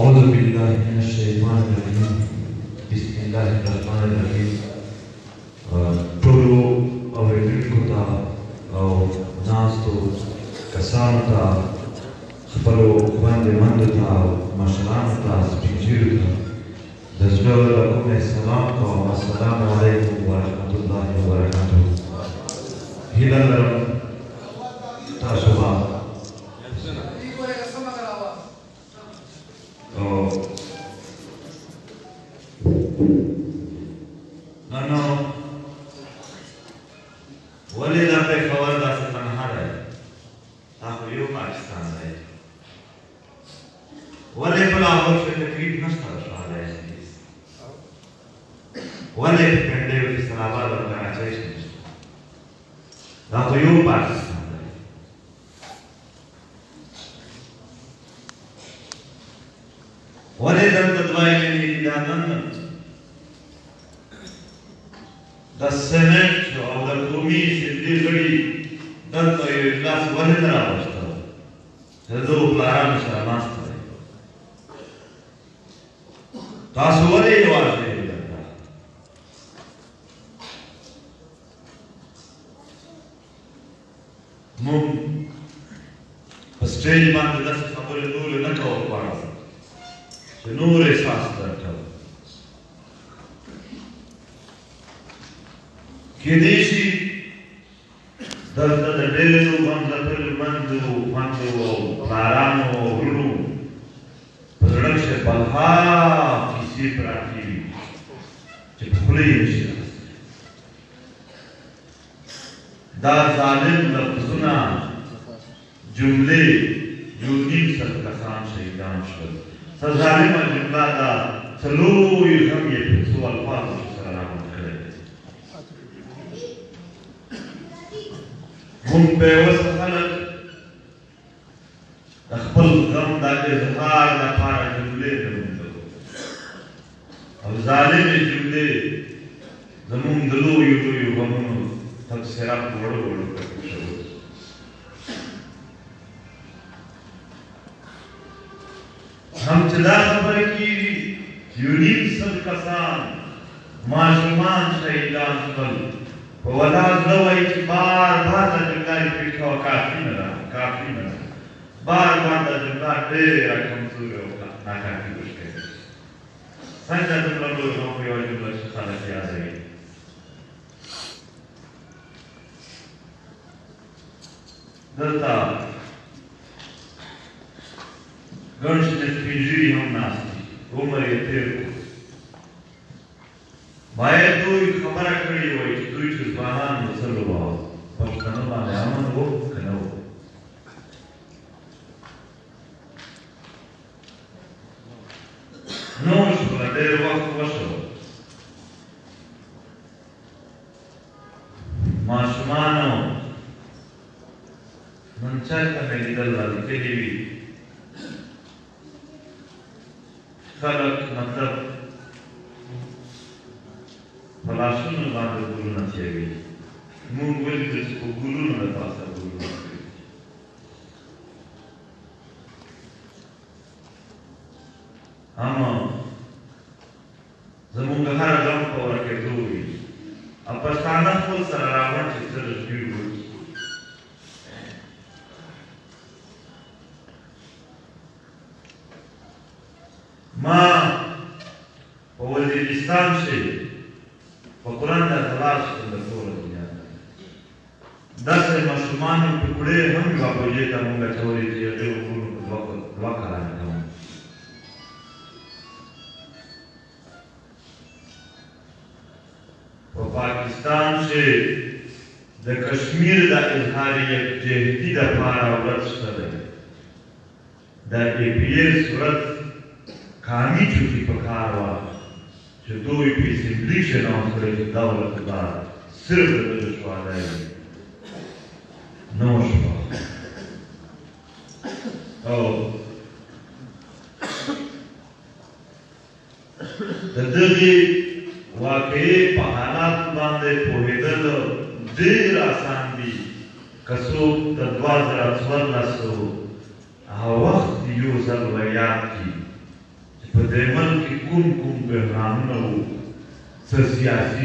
أعوذ بالله من الشيطان الرجيم بسم الله الرحمن الرحيم طولو أو رجلكتا أو ناستو كسانتا خبرو باند مندتا مشرانتا سبيجيرتا دزلو لكم السلام والسلام عليكم ورحمة الله وبركاته هلال تاشبا Nano, wali na pe khawar da se tanha rahe. Aap yo Pakistan rahe. Wali pala ho se takreeb nasta rahe hai. Wali pende Islamabad aur Karachi se. Aap yo Pakistan rahe. Wali dan tadwai ne idadan the Senate or the Commies in Dilbari, that the last one in the house. Hello, Clarence, a master. That's what it was. Mum, a strange man that doesn't have a rule in a court. The no is faster. Kidishi does the Delu on the Manzoor Paramo Guru production Balha Kisi Prati Chipulish Da Zalim Lafzuna Jumle Yudin Satkasan Shaidan Shal Sazalim Jumlada Salu Yukam Yetu Alpha Salam هم بوسط خلق أخبر غم ذاك إظهار لفار جملة دمون أو ظالم جملة دمون دلو يدو يغمون تفسيرات بڑو بڑو كتشوز हम चला खबर की यूनिक सब कसान माशुमान शहीदान कल वला ज़वाई की बार तजुर्बाई पिछो काफी न बार तजुर्बा डेरा कमजोर होगा नाकाफी मुश्किल संजय तुम लोगों को ये जुमला खाना किया जाए दल्ता गंश ने पिंजरी हम नास्ती उम्र ये तेरे Bae tu khabara kadi hoy ki tu juzbanan musalo ba pastano ma aman wo kana wo no shula der waqt washo masmano manchata me dalla dikeli khalaq matlab Falasunu bandu guluna chevi. Mungul disco guluna pasa guluna. Ama zamunga hara gam pora ke duri. Apastana full sararavan chitra review. Ma Waziristán se فقرآن دا تلاش کن دکتور دنیا دست مشرومان پکڑے ہم جو آپ جیتا مونگا چوری تھی جو دعا کرانے کھاؤں و پاکستان سے دا کشمیر دا اظہاری یک جہدی دا پارا ورد شده دا APA صورت کامی چوکی پکاروا že to je približeno pred davlom da srbe državljani nošva. Da dagi واقعي په حالات باندې پوهېدل ډېر آسان دي که څوک د 2014 هغه وخت یو ځل یاد کړي په دې ملک کې کوم بحرانونه وو، څه سیاسي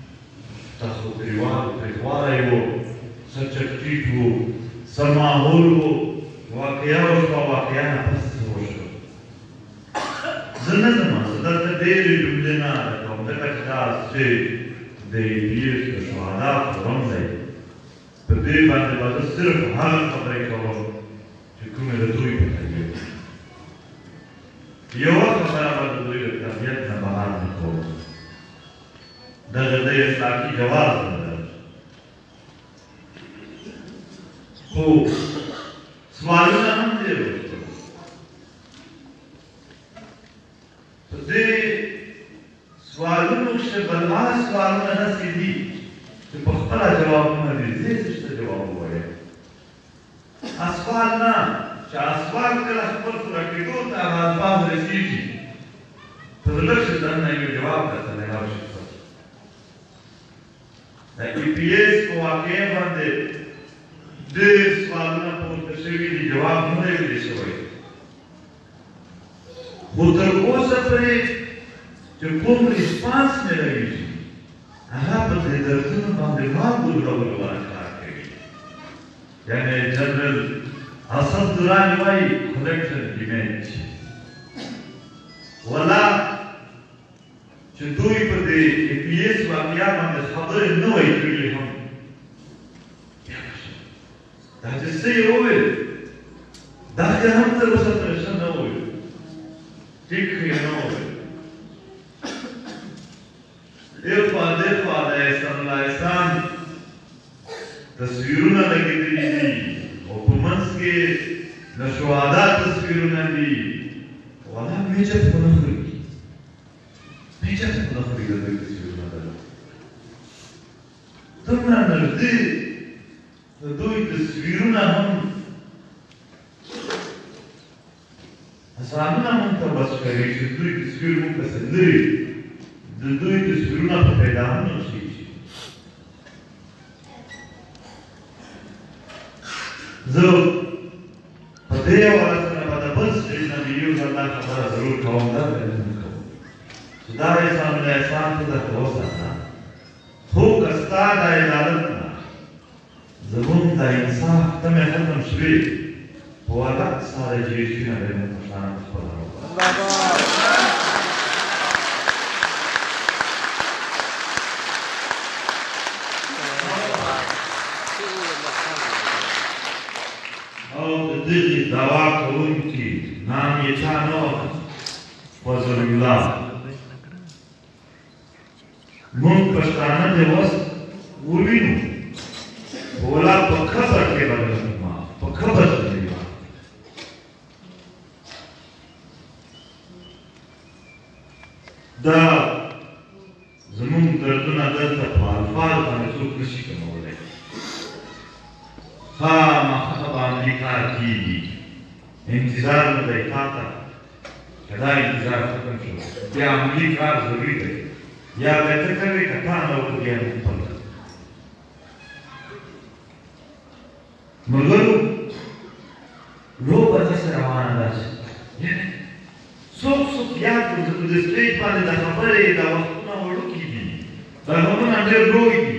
تریخوالی وو، څه چټیټ وو، څه ماحول وو، واقعه وشوه، واقعه نه پس څه وشوه. زه نه ځم، زه دلته ډېرې جملې نه ادا کوم، ځکه چې دا چې د ایډیس د شهدا فورم دی، په دې باندې به زه صرف هغه خبرې کوم چې کومې د دوی په طبیعت یوه خبره به د دوی د طبیعت نه بهر نه کوم. دغه د اطلاقي جواز نه لري، خو سوالونه هم ډېر وشول. په دې سوالونو کښې بلها سوالونه داسې دي چې په خپله جوابونه دي، زه یې څه جواب ووایم. اسوال نه چې اسوال کله خپل پوره کېدو ته هغه الفاظ رسېږي، په زړه کښې دننه یو جواب درته میلاو شي. د ای پي ایس په واقعې باندې ډېر سوالونه پورته شوي دي، جواب نه دی ویلی شوی. خو تر اوسه پورې چې کوم ریسپانس میلاویږي هغه په دې دردونو باندې مالګو ډول باندې کار کوي. یعنې جنرل اسد دراني وایي کلکشن ډیمنډ، ولا چې دوی په دې ای پي ایس واقعیا باندې خبرې نه وایي کړي هم دا چې څه یې وویل دا خو هم تر اوسه پورې ښه نه وویل، ټیک یې نه وویل. دېخوا د احسان الله احسان تصویرونه لګېدلي دي او په منځ کې د شهدا تصویرونه دي. والا میچت په نه خوري، میچت په نه خوري د دوی تصویرونه دلته دومره نږدې د دوی تصویرونه هم حسابونه موږ ته بس کوي چې دوی تصویر موږ پسې لري، د دوی تصویرونه په پیداهونو کښېږي. زه په دې حواله سره به د بل سړي نه د یو ځل دا خبره ضرور کوم، دا به نه کوم چې دا احسان الله احسان ته درته وساته، خو که ستا د عدالت نه زمونږ د انصاف تمې ختم شوې، په واده ستا د جیشي نه به موږ پښتانه خپله وکړو. او د دغې دعوا کوونکي نام یې چا نه و، فضل الله. موږ پښتانه د وس ووینو، ولا په قبر کې به ما په قبر کې دا زمونږ دردونه دلته په الفاظ باندې څوک نشي کولی. خامخا به امریکا کېږي، انتظار مو دی تا ته که دا انتظار ختم شو بیا عملي کار ضروري دی، یا به ته کوې که تا نه وکړو بیا مو خپل کوي. مګرو لوبه داسې روانه ده چې څوک یاد کړو چې په دې سټیج باندې د خبرې دا وختونه وړوکي دي، دا غمونه ډېر لوی دي.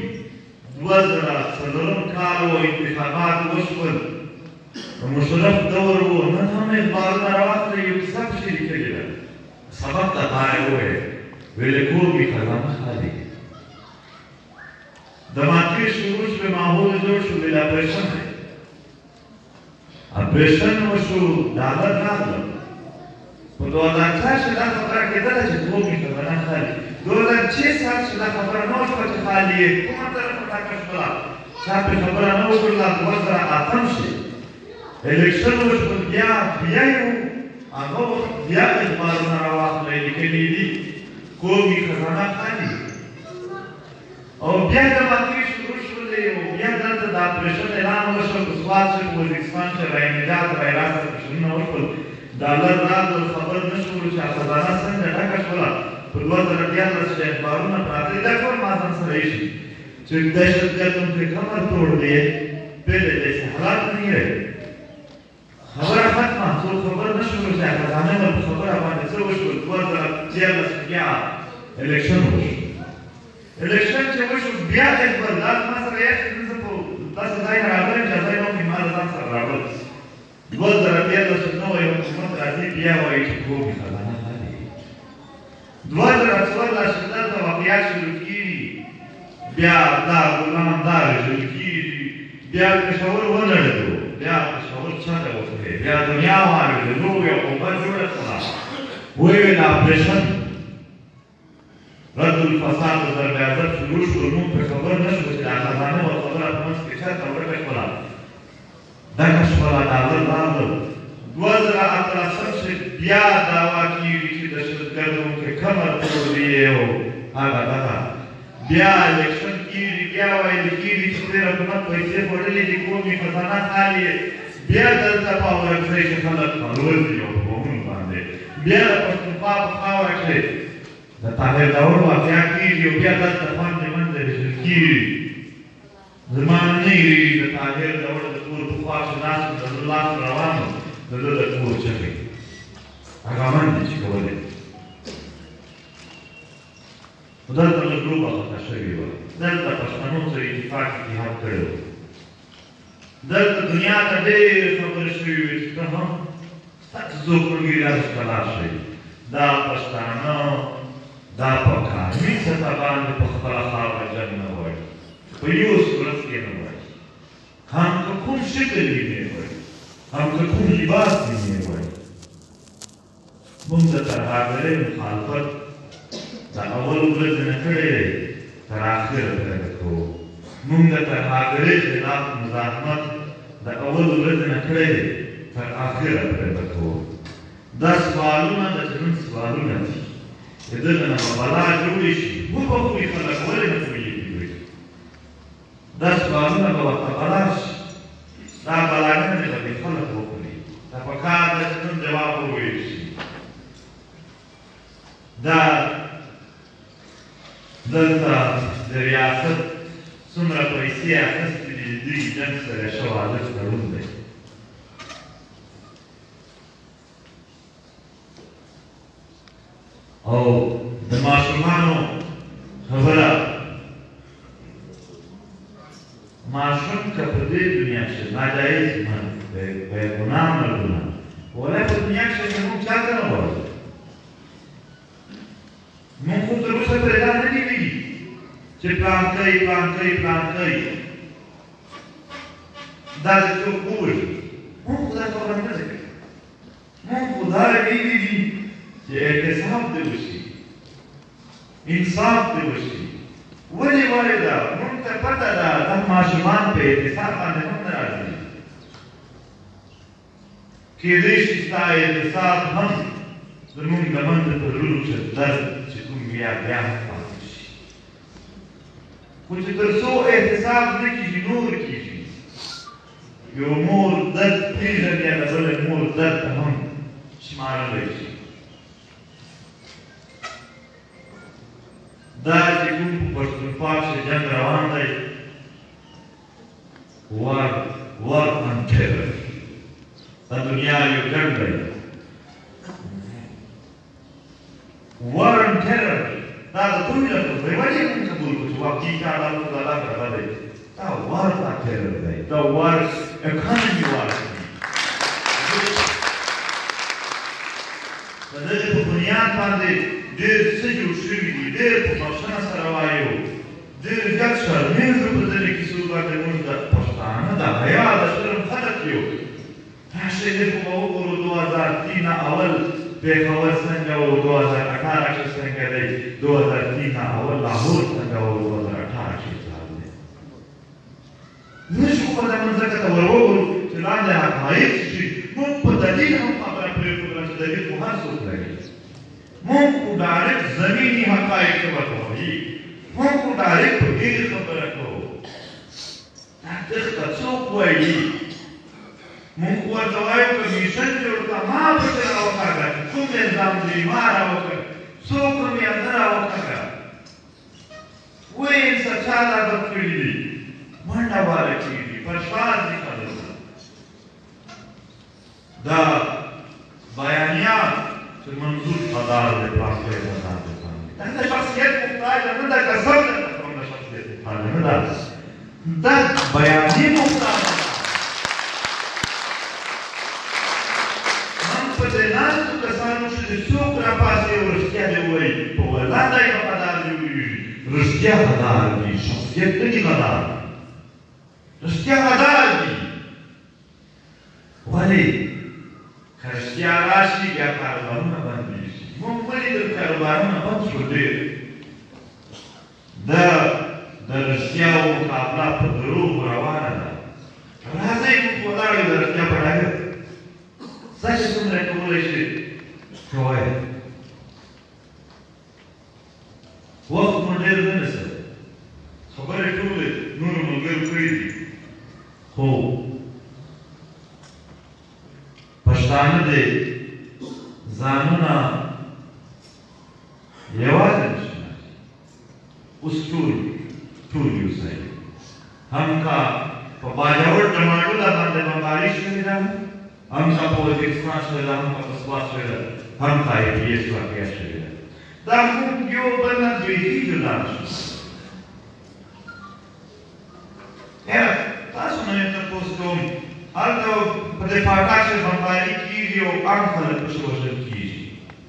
2004 کال و انتخابات وشول، د مشرف دور و، نن هم اخبارونه راواخلئ یو کیسه پکښې لیکلې ده. سبق ته تا یې وویل، ویلې کور مې خزانه خالي، د ماتې شروع شوې، ماحول جوړ شو، ویل اپریشن دی، اپریشن وشو، ډالر راغلل. په 2004 کې دا خبره کېدله چې کور مې خزانه خالي. 2006 سال چې دا خبره نه وشوه چې خالي یې کومه طرف ته ټاکل شوله، چا پرې خبره نه وکړله. 2008 کې الیکشن وشو، بیا یې هغه وخت بیا اخبارونه راواخلئ، لیکلي دي کور مې خزانه خالي. او بیا د ماتې شروع شولې، او بیا دلته د اپریشن اعلان وشو، په سوات شو، په وزیرستان شو، رایمجات رایرا سره اپریشنونه وشول، ډالر راغلل، خبر نه شولو چې خزانه څنګه ډکه شوله. په 2014 کې اخبارونه پراته دي، دا ټول ما ځان سره ایښي چې دهشتګرد उनके कमर तोड़ दिए, पहले जैसे हालात नहीं रहे. खबर ختمه څوک خبر نشو چې خزانه ول خبره باندې څه وشول 2013 بیا الیکشن وشو الیکشن چې وشو بیا د خپل ما سره یې څه په تاسو ځای راغلی چې ځای نو کې ما ځان سره راغلی 2013 نو یو حکومت راځي بیا وایي چې کومه خزانه ده 2014 د واقعیت شروع کیږي بیا دا غلام دار شروع کیږي بیا پېښور ولړدو بیا پېښور څنګه وکړي بیا دنیا واره نو یو حکومت جوړه کړه وایي دا اپریشن رد الفساد در بیازت شروع شو نو په خبر نشو چې دا خزانه او خبره په منځ کې چاته ورکړه کړه دا کښولا دا ورته 2018 بیا داوا کیږي چې د شرکتونو کې کمر توړي او هغه دا بیا الیکشن کیږي بیا وایي کیږي چې د حکومت پیسې وړلې دي کومې خزانه خالي بیا دلته په ورځي چې خلک مالوز دي او په موږ باندې بیا د پښتونخوا په خاوره کې د طاهر داور واقعیا کیږي او بیا دلته باندې منځ کیږي زمانه نه د طاهر داور د کور په خوا کې ناس د الله روانو د ده د کور چغې هغه باندې چې کولې خو دلته له ګروپه خطا شوې وه دلته پښتنو سره اتفاق اتحاد کړی و دلته دنیا ته ډېرې خبرې شوې وې چې ته هم ستاسو زوکړګي داسې کلا شئ دا پښتانه دا پاک آرمي سطح باندې په خپله خاوره جنګ نه وایي په یو صورت کې نه وایي هم که کوم شکل یې نه وایي هم که کوم لباس یې نه وایي موږ د ترهګرۍ مخالفت د اول ورځې نه کړی دی تر آخره پرې کوو موږ د ترهګرۍ خلاف مزاحمت د اول ورځې نه کړی دی تر آخره پرې کوو دا سوالونه د ژوند سوالونه دي چې دغه نه به بلا جوړې شي وبخوري خلک ولې نه پوهېږي دا سوالونه به ورته بلا شي دا بلاګانې به دې خلک وخوري دا پکار ده چې نن جواب وویل شي دا دلته د ریاست څومره پیسې اخیستې دي د دوی جنګ سره شواهد تړون دی او د ماشومانو خبره ماشوم که په دې دنیا کښې ناجایز بې ګناه مردونه ولی په دنیا کښې زموږ چاته نه غواړو موږ خو تر اوسه پرې دا نه دي ویلي چې پلان کوي پلان کوي پلان کوي داسې څوک ووایي موږ خو دا خبره نه ده کړې موږ خو دا ویلي دي چې احتساب دې وشي انصاف دې وشي ولې ده موږ ته پته ده دا ماشومان په احتساب باندې هم نه راځي کېدای شي ستا احتساب هم زموږ د منځه په زړونو کښې درد چې کوم بیا پاتې شي خو چې تر څو احتساب نه کېږي نور کېږي یو مور درد پېژني یا د بلې مور درد ته هم شمارلی شي دا چې کوم په پښتونخوا کښې جنګ روان دی war on terror دا دنیا یو جنګ دی war on terror دا د کومې لپاره دی ولې موږ قبول کړو چې واقعي کار د الله کړی دی دا war on terror دی دا war economy war د دغې په بنیاد باندې ډېر څه جوړ شوي دي ډېر په بخښنه سره وایو ډېر زیات شرمېږو په ځینې کیسو باندې موږ د پښتانه د حیا د شرم خلک یو راشئ دې خو به وګورو 2003 نه اول پېښور څنګه و 2018 کښې څنګه دی 2003 نه اول لاهور څنګه و 2018 کښې حال دی نه شو کولی موږ ځکه ته ور وګورو چې لاندې حقایق شي موږ په دلیل هم خبره پرېښودله چې دلیل خو هر څوک لري موږ خو ډایرکټ زمیني حقایق ورته وایي موږ خو ډایرکټ په دې خبره کوو دا دښته څوک وایي موږ ورته وایو کمیشن جوړ کړه ما پسې راوکاږه کوم نظام دی ما راوکړه څوک مې نه راوکاږه وایي څه چا دا بد کړي دي منډه واله کېږي پرشاد دي خلک دا چې منظور قدار دی پاسته قدار دی دا د شخصیت محتاج نه ده قسم ده کوم د شخصیت محتاج نه ده دا بیاني محتاج ده هم په دې ناستو کسانو چې د څوک راپاسې او رښتیا دې ووایي په ولاده یې وفادار دې وویږي رښتیا قدار دي شخصیت نه دي قدار رښتیا قدار دي ولې که رښتیا راشي بیا کاروبارونه بندېږي موږ ولیدل کاروبارونه بند شو ډېر د رښتیاو مقابله په دروغو روانه ده راځئ موږ ولاړ یو د رښتیا په ډګر څنګه څومره کولی شي کوئ وخت مو ډېر نه نیسه خبرې ټولې نورو ملګرو کړي دي خو پښتانه دې ځانونه یوازې نشي اوس ټول یوسئ هم کا په باجوړ ټماټوله باندې بمباري شوې ده هم کا په وزیرستان شوې ده هم کا په سوات شوې ده هم کا APS واقعه شوې ده دا موږ یو بل نه دویدي جدا شو تاسو نه یې تپوس کوم هلته په دې پاټا کې بمباري کېږي او عام خلک پسې وژل کېږي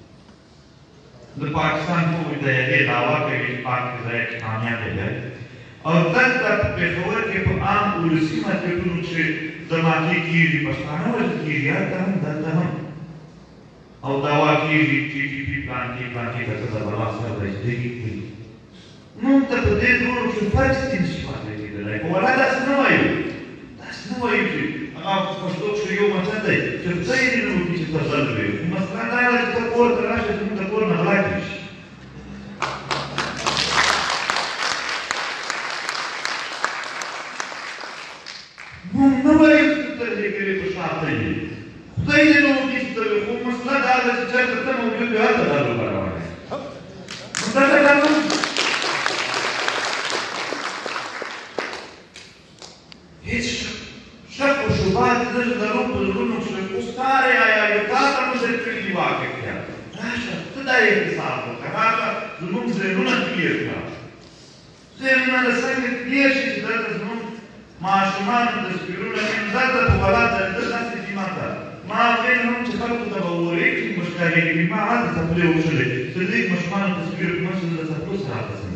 د پاکستان فوج د هغې دعوا کوي چې پاک فضایي کې کامیاب دی او دلته په پېښور کې په عام ولسي مارکېټونو چې دماغي کېږي پښتانه وژل کېږي هلته هم دلته هم او دعوا کېږي TTP پلانکې که څه د بلا سره رجدګي کوي موږ ته په دې دواړو کې فرق ځینې نشي پاتې کېدلی خو ولا داسې نه وایو داسې نه وایو چې هغه په پښتو کښې یو متل دی چې خدای دې نه وکړي چې ته ځل وې خو مثلا دا ده چې ته کور ته راشې زموږ د کور نه غلا کړي شي موږ نه وایو چې ته دې کوې په شاته یې خدای دې نه وکړي چې ته وې خو مسله دا ده چې چېرته ته موجود وې هلته دا لوبه روانه ده دلته دا نه هیڅ شک و شبهات نه لرو په زړونو کښې اوس کار یې آیا یو تا ته مو در کړي دي واقع کړه راشه ته دا یې حساب وکړه راشه زموږ ذهنونه کلیر کړه ذهنونه د څنګه کلیر شي چې دلته زموږ ماشومانو تصویرونه وینم دلته په ولا دلته داسې دي ماته ما ویل هم چې خلکو ته به وورېږي مو ښکارېږي ما هلته څپلې وکړلې چې د دې ماشومانو تصویر کوم چې د څپلو سره هلته څنګه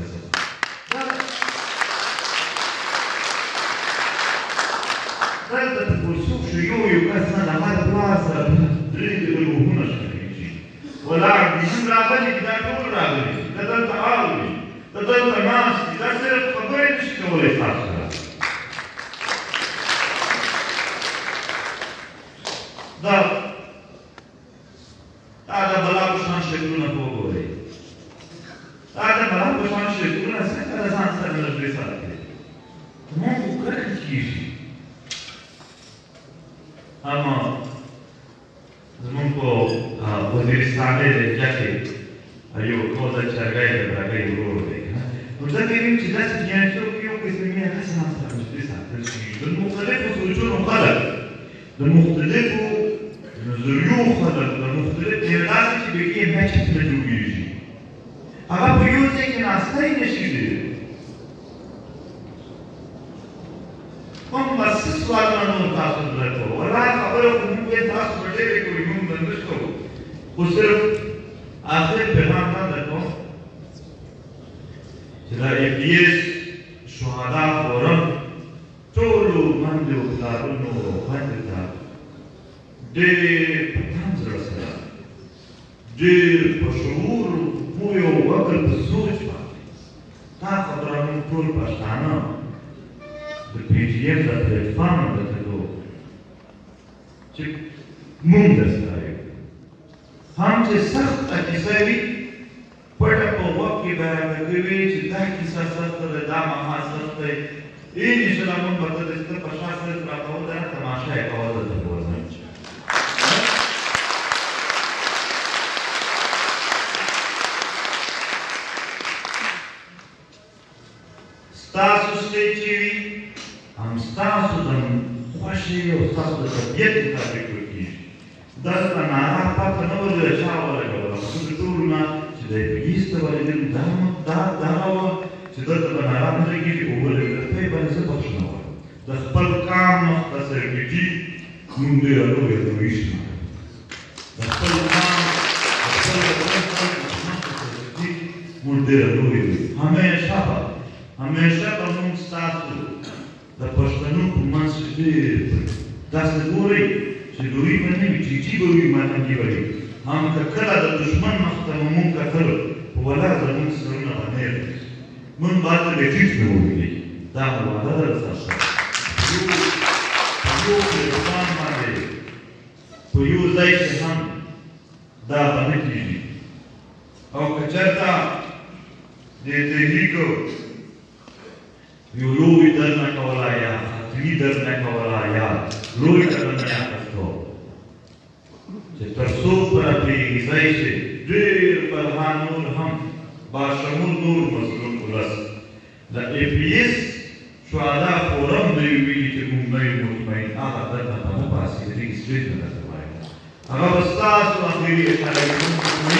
دلته په پرسوک شو یو کس نه د هر پلار سره درې روحونه ښکارېږي ولاړ دي هم راغلي دي دا ټول راغلي دي دا دلته اوري دا دلته ناست دي دا صرف خبرې نشي کولی تاسو سره دا د بلا په شان شکلونه په وګورئ دا د بلا په شان شکلونه څنګه د ځان سره لږ ساتي موږ کرکه کېږي اما زموږ په وزیرستان ایریا کې یو کوزه چرګی د برګۍ ورور دی نو ځکه ویم چې داسې جنایتونه کې یو قسم مینه داسې ځان سره نږدې ساتل کېږي د مختلفو سوچونو خلک د مختلفو نظریو خلک د مختلف داسې چې بګې میچ پرې جوړېږي هغه په یو ځای کې ناستی نه شي دی هم بس سوالونه نور تاسو درته ولاړ خبره خو موږ یې تاسو به ډېرې کوئ موږ به نه کوو خو صرف آخر پیغام دا درکوم چې دا APS شهدا فورم ټولو منډو پلارونو خویندو ته ډېر په تم زړه سره ډېر په شعور مو یو عقل په سوچ باندې دا خبره موږ ټول پښتانه د PGM د پلیټفارم د کېدو چې موږ درسره یو هم چې سخته کیسه وي پټه په وخت کې به راته کوي چې دا کیسه سخته ده دا مهال سخت دی انشاءالله موږ به ته د سته په شا صرف راکول ده نه تماشه یې کول دلته به ورځم ستاسو سټیج چې وي هم ستاسو د خوښې او ستاسو د طبیعت مطابق وکړي دلته ناره پته نه ولګېده چا ولګوله خو د ټولو نه چې د پولیس ته ولېدل دغه وه چې دلته به ناره نه لګېږي اوبه لګېده ته یې باندې زه بخښنه غواړم د خپل کام مخ ته سرګېټي موږ ډېره لویه روحي شماره د خپل کام د خپل وطن مخ ته سرګېټي موږ ډېره لویه همیشه به موږ ستاسو د پښتنو په منځ کې ډېر داسې ګورئ چې روحي به نه وي چیچي به وي ماتنګي به وي هم که کله د دښمن مخ ته به موږ کتل په ولاړ زموږ سرونه به نه وي موږ به هلته بیا ټیټ نه ووینئ دا مو وعده ده له تاسو سره په یو پلېټفارم باندې په یو ځای کې هم دا به نه کېږي او که چېرته د تحریک یو لوی درنه کوله یا خطري درنه کوله یا لوی درنه اخیستو چې تر څو پره پرېږدي شي ډېر فرهان نور هم باشمول نور مظلوم ولس د ای پي ایس شهدا فورم نه وي ویلي چې موږ نه یو مطمئن هغه درنه به نه باسي رجسټریټ به درته وایم هغه به ستاسو اخري اشاره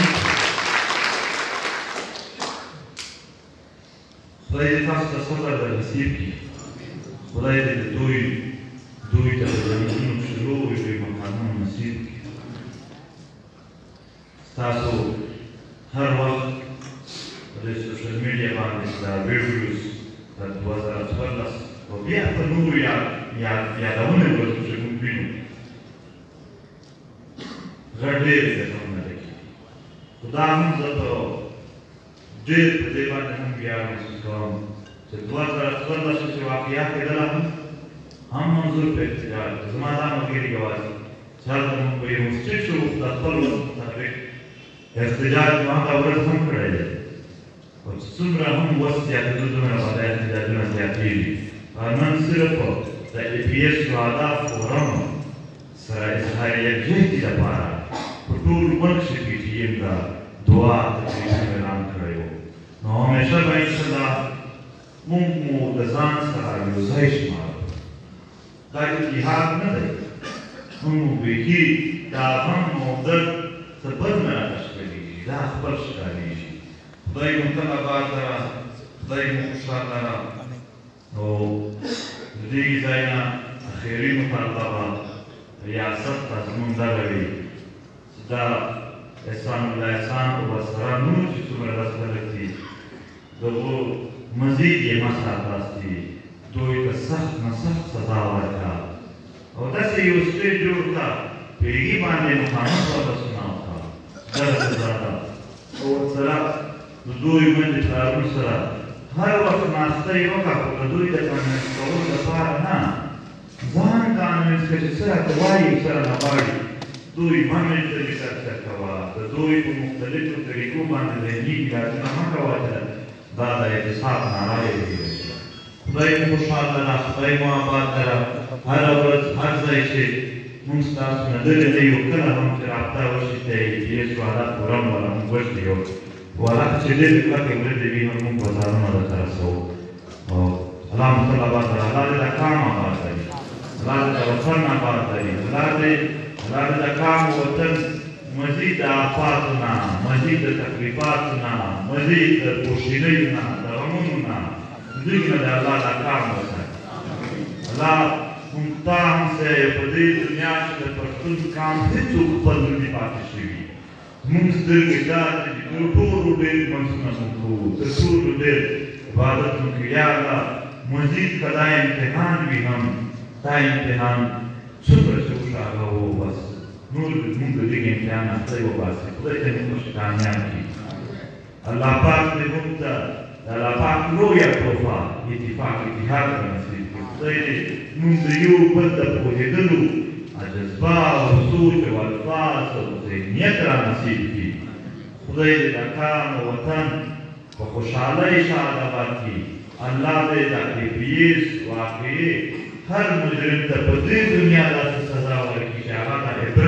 خدای دې تاسو ته صبر در نصیب کړي خدای دې دوی ته د جنتونو شروع لوی مقامونه نصیب کړي ستاسو هر وخت په سوشل میډیا باندې دا ویډیوز د 2014 او بیا په نورو یادونه ورته چې موږ وینو غټ ډېر ګټونه لري خو دا هم زه په ډېر په دې باندې هم ویاړ محسوس کوم چې 2014 چې واقعیا کېدله هم منظور په احتجاج زما دا ملګري ګواښي چې هلته موږ په یو مسجد شو د خپل وخت مطابق احتجاج مو هغه ورځ هم کړی دی او چې څومره هم وس زیاتېدو دومره به دا احتجاجونه زیاتېږي نن صرف د ای پي ایس شهدا فورم سره اظهار یکجهتي لپاره په ټول ملک کې پي ټي ایم ته دعا تقریب اعلان کړی و نو همیشه به انشاءالله موږ مو د ځان سره یو ځای شمارو دا اتحاد نه دی موږ بیخي دا هم موږ څه بل نه راته ښکارېږي دا خپل ښکارېږي خدای مو تل آباد لره خدای مو خوشحاله لره نو د دې ځای نه اخري مطالبه ریاست ته زموږ دغه وي چې دا احسان الله احسان او ورسره نور چې څومره داسې خلک دي دغو مزید یې مه ساتاستي دوی ته سخت نه سخت سزا ورکړه او داسې یو سټیج جوړ کړه په هغې باندې مخامخ واپسونه وکړه دغه سزا ده او ورسره د دوی باندې پلارونو سره هر وخت ناسته یې وکړه خو د دوی د کنوینس کولو لپاره نه ځان کنوینس کړه چې څه راته وایي څه رانه غواړي دوی باندې طریقه څه کوه د دوی په مختلفو طریقو باندې ذهني علاجونه مه کوه چې دا د اعتصاب ناره یې ویل شي خدای مو خوشحاله لره خدای مو آباد لره هره ورځ هر ځای چې موږ ستاسو نه لرې نه یو کله هم چې رابطه وشي د ای پي ایس والا فورم والا موږ وشلي یو والا چې ډېرې کلکې ورځې وي نو موږ بازارونه درته رسوو او الله مو تل آباد لره الله دې دا کام آباد لري الله دې دا وطن آباد لري الله دې د کام وطن مزید د آفاتو نه مزید د تکلیفاتو نه مزید د پوښتنیو نه د غمونو نه دوی نه د الله دا کام وساتي الله موږ ته هم څه په دې دنیا کې د پښتون کام هېڅوک خپل نه دي پاتې شوي زموږ سترګې دا دي چې تر ټولو ډېر لمونځونه موږ کوو تر ټولو ډېر عبادت موږ کوو یا الله مزید که دا امتحان وي هم دا امتحان څومره چې وشاغه و بس نور موږ د دې امتحان خدای وباسي خدای ته موږ کامیاب کړي الله پاک دې موږ ته د الله پاک لویه تحفه اتفاق اتحاد نصیب کړي خدای دې موږ د یو بل د پوهېدلو جذبه او سوچ او الفاظ او ذهنیت را نصیب کړي خدای دې دا کام وطن په خوشحالۍ شاد آباد کړي الله دې د ای پي ایس واقعي هر مجرم ته په دې دنیا داسې سزا ورکړي چې هغه ته